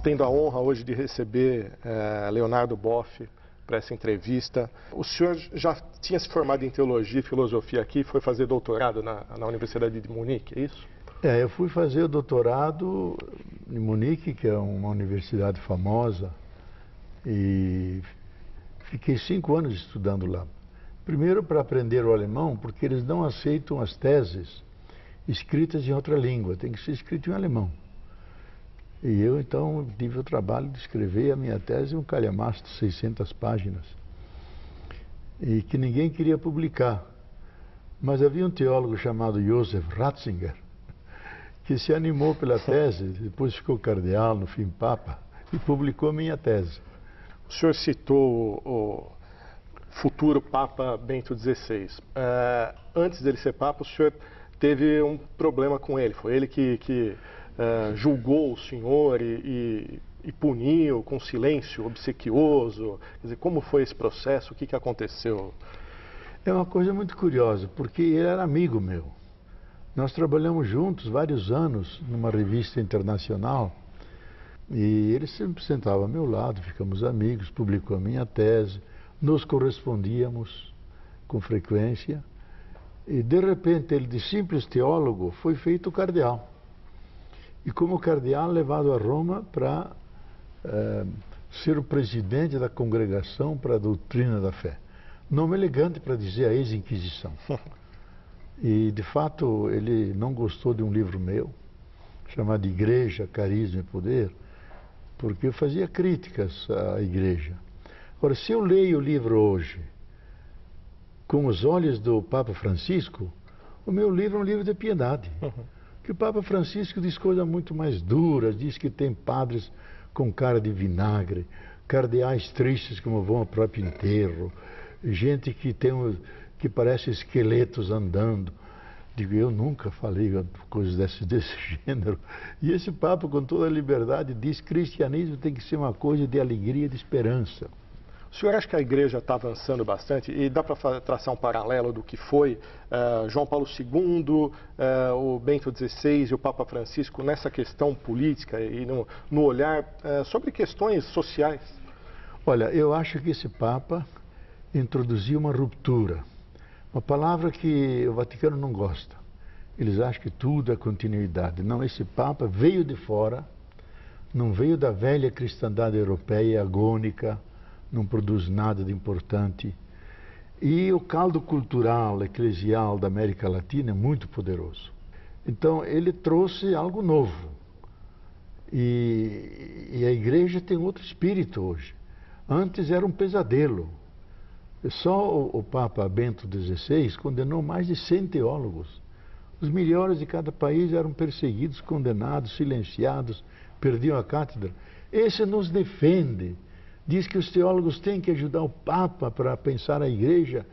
tendo a honra hoje de receber Leonardo Boff para essa entrevista. O senhor já tinha se formado em teologia e filosofia aqui e foi fazer doutorado na Universidade de Munique, é isso? Eu fui fazer o doutorado em Munique, que é uma universidade famosa, e fiquei 5 anos estudando lá. Primeiro para aprender o alemão, porque eles não aceitam as teses escritas em outra língua, tem que ser escrito em alemão. E eu então tive o trabalho de escrever a minha tese, um calhamaço de 600 páginas, e que ninguém queria publicar. Mas havia um teólogo chamado Joseph Ratzinger, que se animou pela tese, depois ficou cardeal, no fim papa, e publicou a minha tese. O senhor citou o futuro Papa Bento XVI. Antes dele ser Papa, o senhor teve um problema com ele. Foi ele que julgou o senhor e puniu com silêncio obsequioso. Quer dizer, como foi esse processo? O que aconteceu? É uma coisa muito curiosa, porque ele era amigo meu. Nós trabalhamos juntos vários anos numa revista internacional e ele sempre sentava ao meu lado, ficamos amigos, publicou a minha tese, nos correspondíamos com frequência e de repente ele, de simples teólogo, foi feito cardeal. E como cardeal levado a Roma para ser o presidente da Congregação para a Doutrina da Fé. Nome elegante para dizer a ex-inquisição. E, de fato, ele não gostou de um livro meu, chamado Igreja, Carisma e Poder, porque eu fazia críticas à igreja. Agora, se eu leio o livro hoje com os olhos do Papa Francisco, o meu livro é um livro de piedade. Que o Papa Francisco diz coisas muito mais duras, diz que tem padres com cara de vinagre, cardeais tristes como vão ao próprio enterro, gente que parece esqueletos andando. Digo, eu nunca falei coisas desse gênero. E esse Papa, com toda a liberdade, diz que cristianismo tem que ser uma coisa de alegria e de esperança. O senhor acha que a igreja está avançando bastante? E dá para traçar um paralelo do que foi João Paulo II, o Bento XVI e o Papa Francisco nessa questão política e no olhar sobre questões sociais? Olha, eu acho que esse Papa introduziu uma ruptura. Uma palavra que o Vaticano não gosta. Eles acham que tudo é continuidade. Não, esse Papa veio de fora, não veio da velha cristandade europeia agônica, não produz nada de importante. E o caldo cultural, eclesial da América Latina é muito poderoso. Então, ele trouxe algo novo. E a igreja tem outro espírito hoje. Antes era um pesadelo. Só o Papa Bento XVI condenou mais de 100 teólogos. Os melhores de cada país eram perseguidos, condenados, silenciados, perdiam a cátedra. Esse nos defende. Diz que os teólogos têm que ajudar o Papa para pensar a igreja.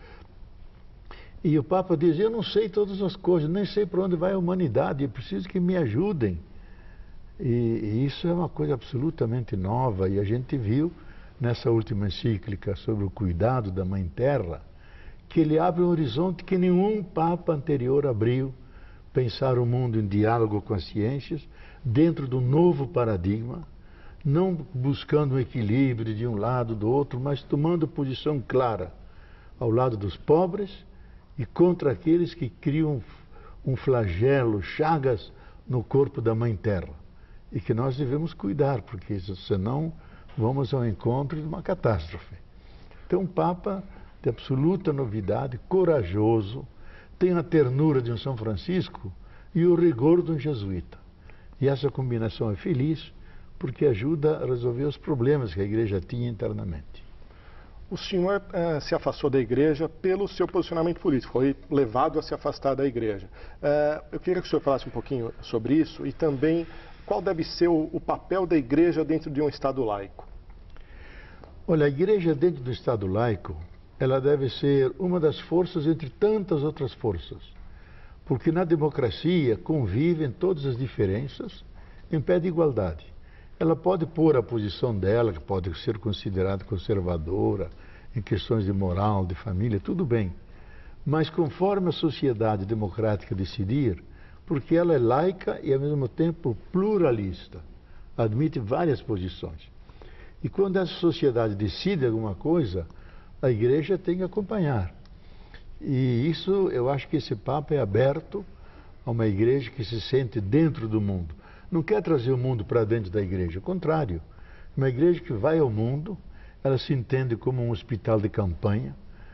E o Papa diz, eu não sei todas as coisas, nem sei para onde vai a humanidade, eu preciso que me ajudem. E isso é uma coisa absolutamente nova, e a gente viu nessa última encíclica sobre o cuidado da Mãe Terra, que ele abre um horizonte que nenhum Papa anterior abriu, pensar o mundo em diálogo com as ciências, dentro do novo paradigma, não buscando um equilíbrio de um lado do outro, mas tomando posição clara ao lado dos pobres e contra aqueles que criam um flagelo, chagas no corpo da Mãe Terra. E que nós devemos cuidar, porque senão vamos ao encontro de uma catástrofe. Então, um Papa de absoluta novidade, corajoso, tem a ternura de um São Francisco e o rigor de um jesuíta. E essa combinação é feliz, porque ajuda a resolver os problemas que a igreja tinha internamente. O senhor se afastou da igreja pelo seu posicionamento político, foi levado a se afastar da igreja. Eu queria que o senhor falasse um pouquinho sobre isso e também qual deve ser o papel da igreja dentro de um Estado laico. Olha, a igreja dentro do Estado laico, ela deve ser uma das forças entre tantas outras forças, porque na democracia convivem todas as diferenças em pé de igualdade. Ela pode pôr a posição dela, que pode ser considerada conservadora, em questões de moral, de família, tudo bem. Mas conforme a sociedade democrática decidir, porque ela é laica e ao mesmo tempo pluralista. admite várias posições. E quando essa sociedade decide alguma coisa, a igreja tem que acompanhar. E isso, eu acho que esse Papa é aberto a uma igreja que se sente dentro do mundo. Não quer trazer o mundo para dentro da igreja, ao contrário. Uma igreja que vai ao mundo, ela se entende como um hospital de campanha,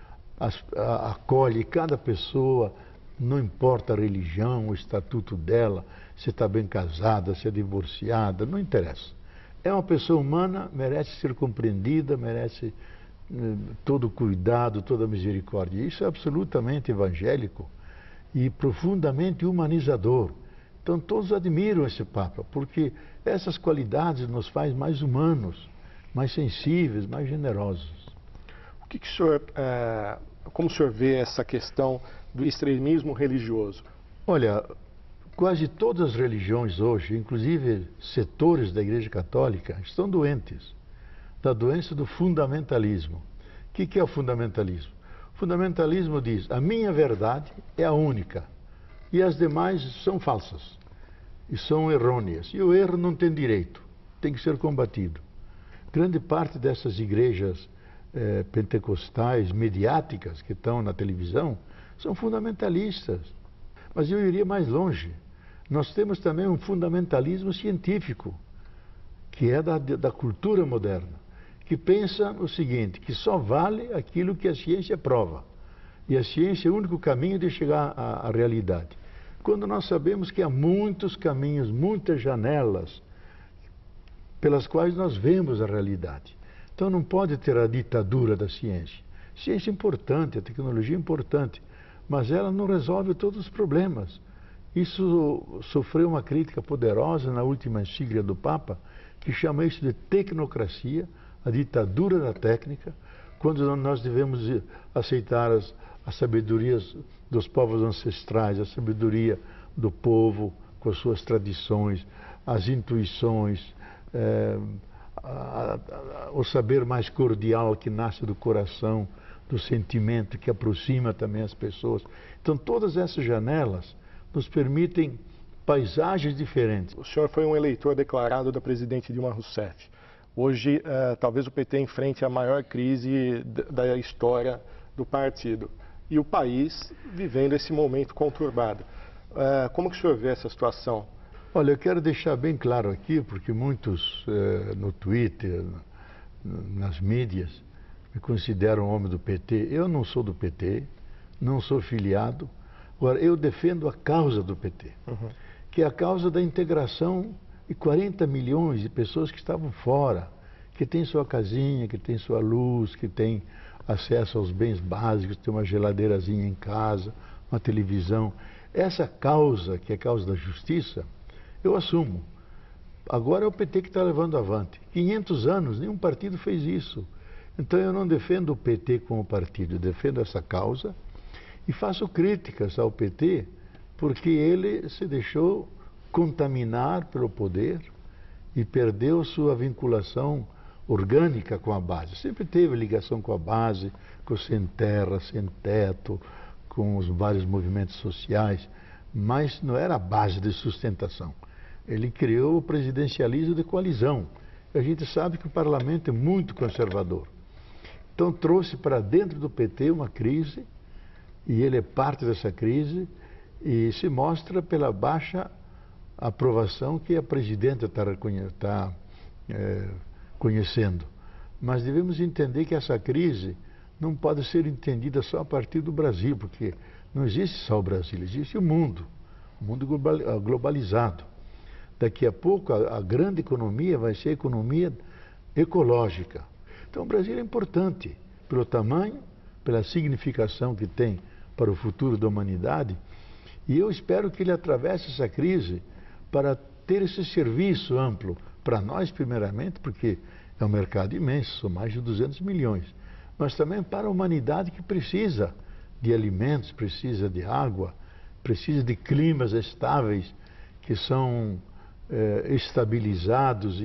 acolhe cada pessoa, não importa a religião, o estatuto dela, se está bem casada, se é divorciada, não interessa. É uma pessoa humana, merece ser compreendida, merece todo o cuidado, toda a misericórdia. Isso é absolutamente evangélico e profundamente humanizador. Então todos admiram esse Papa, porque essas qualidades nos faz mais humanos, mais sensíveis, mais generosos. O que o senhor, como o senhor vê essa questão do extremismo religioso? Olha, quase todas as religiões hoje, inclusive setores da Igreja Católica, estão doentes da doença do fundamentalismo. O que é o fundamentalismo? O fundamentalismo diz: a minha verdade é a única e as demais são falsas e são errôneas. E o erro não tem direito, tem que ser combatido. Grande parte dessas igrejas pentecostais, mediáticas, que estão na televisão, são fundamentalistas. Mas eu iria mais longe. Nós temos também um fundamentalismo científico, que é da cultura moderna, que pensa o seguinte, que só vale aquilo que a ciência prova. E a ciência é o único caminho de chegar à realidade. Quando nós sabemos que há muitos caminhos, muitas janelas, pelas quais nós vemos a realidade. Então não pode ter a ditadura da ciência. A ciência é importante, a tecnologia é importante, mas ela não resolve todos os problemas. Isso sofreu uma crítica poderosa na última encíclica do Papa, que chama isso de tecnocracia, a ditadura da técnica, quando nós devemos aceitar as sabedorias dos povos ancestrais, a sabedoria do povo com as suas tradições, as intuições, o saber mais cordial que nasce do coração, do sentimento que aproxima também as pessoas. Então todas essas janelas nos permitem paisagens diferentes. O senhor foi um eleitor declarado da presidente Dilma Rousseff. Hoje, talvez o PT enfrente a maior crise da história do partido. E o país vivendo esse momento conturbado. Como que o senhor vê essa situação? Olha, eu quero deixar bem claro aqui, porque muitos no Twitter, nas mídias, me consideram homem do PT. Eu não sou do PT, não sou filiado. Agora, eu defendo a causa do PT, que é a causa da integração de 40 milhões de pessoas que estavam fora, que têm sua casinha, que têm sua luz, que têm acesso aos bens básicos, tem uma geladeirazinha em casa, uma televisão. Essa causa, que é a causa da justiça, eu assumo. Agora é o PT que está levando avante. 500 anos, nenhum partido fez isso. Então eu não defendo o PT como partido, eu defendo essa causa e faço críticas ao PT porque ele se deixou contaminar pelo poder e perdeu sua vinculação orgânica com a base. Sempre teve ligação com a base, com o sem terra, sem teto, com os vários movimentos sociais, mas não era a base de sustentação. Ele criou o presidencialismo de coalizão. A gente sabe que o parlamento é muito conservador. Então trouxe para dentro do PT uma crise, e ele é parte dessa crise, e se mostra pela baixa aprovação que a presidenta está conhecendo. Mas devemos entender que essa crise não pode ser entendida só a partir do Brasil, porque não existe só o Brasil, existe o mundo globalizado. Daqui a pouco a grande economia vai ser a economia ecológica. Então o Brasil é importante pelo tamanho, pela significação que tem para o futuro da humanidade, e eu espero que ele atravesse essa crise para ter esse serviço amplo para nós primeiramente, porque é um mercado imenso, são mais de 200 milhões, mas também para a humanidade que precisa de alimentos, precisa de água, precisa de climas estáveis que são estabilizados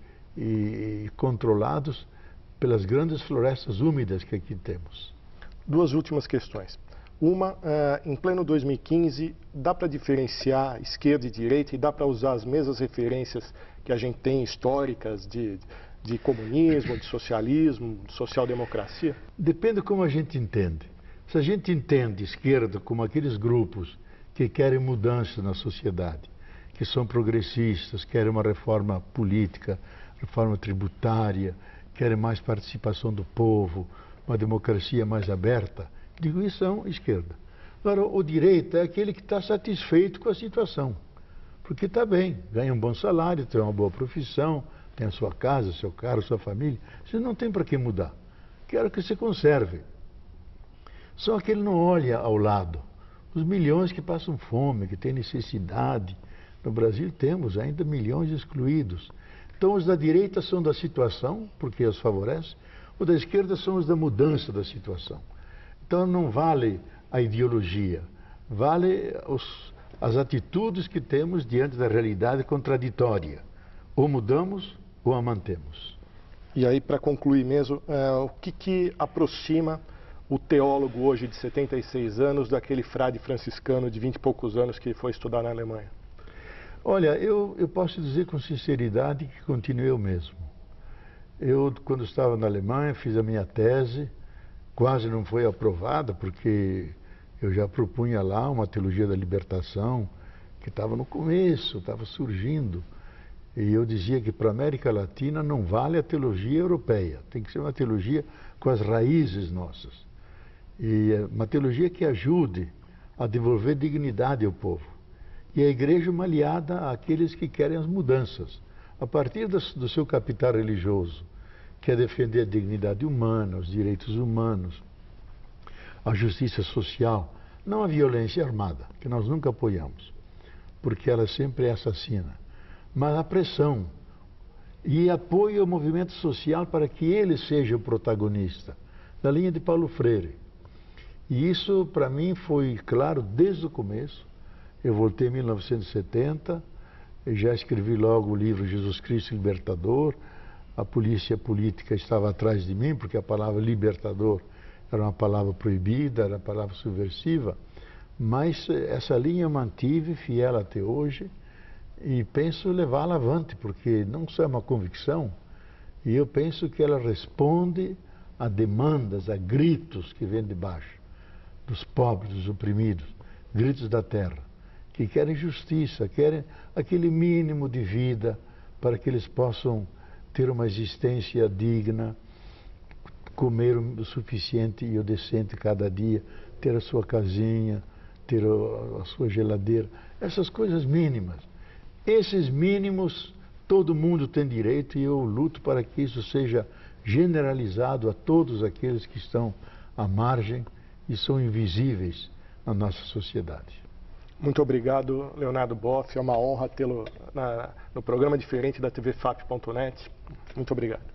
e controlados pelas grandes florestas úmidas que aqui temos. Duas últimas questões. Uma, em pleno 2015, dá para diferenciar esquerda e direita e dá para usar as mesmas referências que a gente tem históricas de comunismo, de socialismo, de social-democracia? Depende como a gente entende. Se a gente entende esquerda como aqueles grupos que querem mudança na sociedade, que são progressistas, querem uma reforma política, reforma tributária, querem mais participação do povo, uma democracia mais aberta, digo, isso são esquerda. Agora, o direita é aquele que está satisfeito com a situação, porque está bem, ganha um bom salário, tem uma boa profissão, tem a sua casa, seu carro, sua família, você não tem para que mudar. Quero que você conserve. Só que ele não olha ao lado. Os milhões que passam fome, que têm necessidade. No Brasil temos ainda milhões excluídos. Então os da direita são da situação, porque os favorece, os da esquerda são os da mudança da situação. Então não vale a ideologia, vale as atitudes que temos diante da realidade contraditória. Ou mudamos ou a mantemos. E aí, para concluir mesmo, o que aproxima o teólogo hoje de 76 anos daquele frade franciscano de 20 e poucos anos que foi estudar na Alemanha? Olha, eu posso dizer com sinceridade que continuei o mesmo. Eu, quando estava na Alemanha, fiz a minha tese, quase não foi aprovada, porque eu já propunha lá uma teologia da libertação, que estava no começo, estava surgindo. E eu dizia que para a América Latina não vale a teologia europeia, tem que ser uma teologia com as raízes nossas. E uma teologia que ajude a devolver dignidade ao povo. E a igreja uma aliada àqueles que querem as mudanças, a partir do seu capital religioso, que é defender a dignidade humana, os direitos humanos, a justiça social, não a violência armada, que nós nunca apoiamos, porque ela sempre é assassina, mas a pressão e apoio ao movimento social para que ele seja o protagonista, na linha de Paulo Freire. E isso, para mim, foi claro desde o começo. Eu voltei em 1970, eu já escrevi logo o livro Jesus Cristo Libertador. A polícia política estava atrás de mim, porque a palavra libertador era uma palavra proibida, era uma palavra subversiva. Mas essa linha eu mantive, fiel até hoje, e penso levá-la avante, porque não só é uma convicção, e eu penso que ela responde a demandas, a gritos que vêm de baixo, dos pobres, dos oprimidos, gritos da terra, que querem justiça, querem aquele mínimo de vida para que eles possam ter uma existência digna, comer o suficiente e o decente cada dia, ter a sua casinha, ter a sua geladeira, essas coisas mínimas. Esses mínimos todo mundo tem direito e eu luto para que isso seja generalizado a todos aqueles que estão à margem e são invisíveis na nossa sociedade. Muito obrigado, Leonardo Boff. É uma honra tê-lo no programa diferente da tvfap.net. Muito obrigado.